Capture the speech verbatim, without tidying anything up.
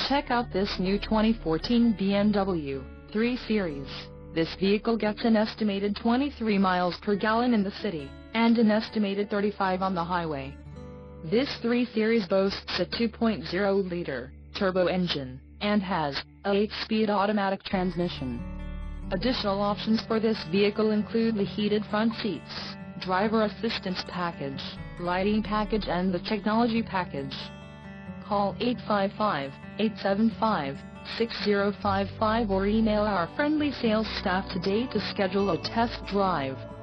Check out this new twenty fourteen B M W three Series. This vehicle gets an estimated twenty-three miles per gallon in the city, and an estimated thirty-five on the highway. This three Series boasts a two point oh liter turbo engine, and has a eight speed automatic transmission. Additional options for this vehicle include the heated front seats, driver assistance package, lighting package and the technology package. Call eight five five, eight seven five, six zero five five or email our friendly sales staff today to schedule a test drive.